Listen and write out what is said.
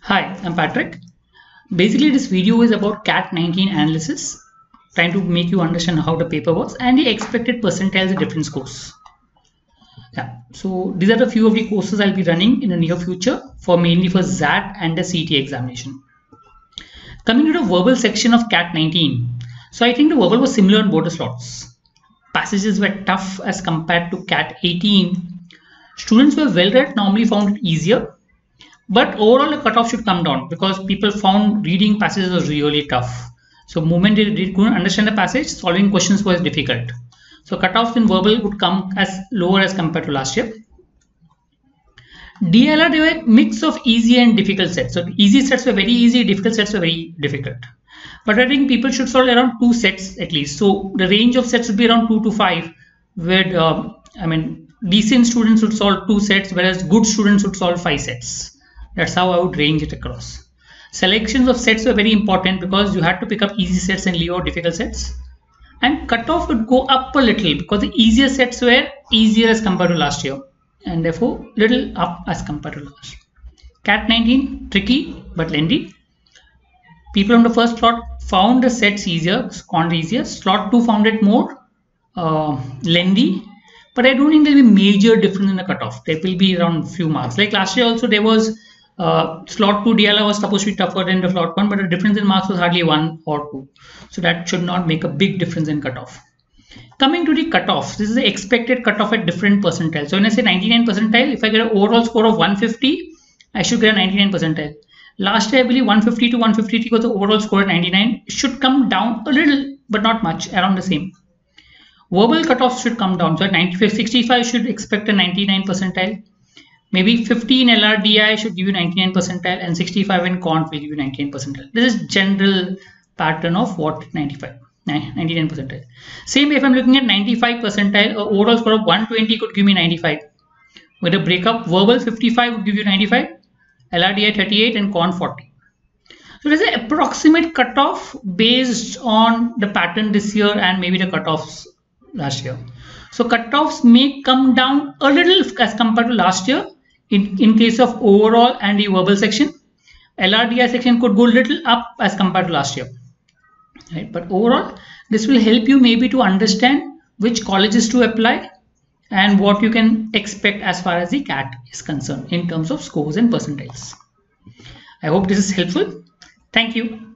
Hi, I'm Patrick. Basically, this video is about CAT 19 analysis, trying to make you understand how the paper works and the expected percentiles at different scores. Yeah, so these are the few of the courses I'll be running in the near future for mainly for XAT and the CET examination. Coming to the verbal section of CAT 19. So I think the verbal was similar on both the slots. Passages were tough as compared to CAT 18. Students were well read, normally found it easier. But overall, the cutoff should come down because people found reading passages was really tough. So, moment they couldn't understand the passage, solving questions was difficult. So, cutoffs in verbal would come as lower as compared to last year. DLR, they were mix of easy and difficult sets. So, easy sets were very easy, difficult sets were very difficult. But I think people should solve around 2 sets at least. So, the range of sets would be around 2 to 5, where decent students would solve 2 sets, whereas good students would solve 5 sets. That's how I would range it across. Selections of sets were very important because you had to pick up easy sets and leave out difficult sets. And cutoff would go up a little because the easier sets were easier as compared to last year, and therefore little up as compared to last. CAT 19, tricky but lengthy. People on the first slot found the sets easier, Slot 2 found it more lengthy, but I don't think there will be major difference in the cutoff. There will be around few marks. Like last year also there was slot 2 DLR was supposed to be tougher than the slot 1, but the difference in marks was hardly 1 or 2. So that should not make a big difference in cutoff. Coming to the cutoff, this is the expected cutoff at different percentiles. So when I say 99 percentile, if I get an overall score of 150, I should get a 99 percentile. Last year, I believe 150 to 153 was the overall score at 99. It should come down a little, but not much, around the same. Verbal cutoffs should come down. So at 65 should expect a 99 percentile. Maybe 50 in LRDI should give you 99 percentile, and 65 in Quant will give you 99 percentile. This is general pattern of what 99 percentile. Same if I'm looking at 95 percentile, overall score of 120 could give me 95. With a breakup, verbal 55 would give you 95, LRDI 38, and Quant 40. So there's an approximate cutoff based on the pattern this year and maybe the cutoffs last year. So cutoffs may come down a little as compared to last year in case of overall and the verbal section. LRDI section could go a little up as compared to last year. Right? But overall, this will help you maybe to understand which colleges to apply and what you can expect as far as the CAT is concerned in terms of scores and percentiles. I hope this is helpful. Thank you.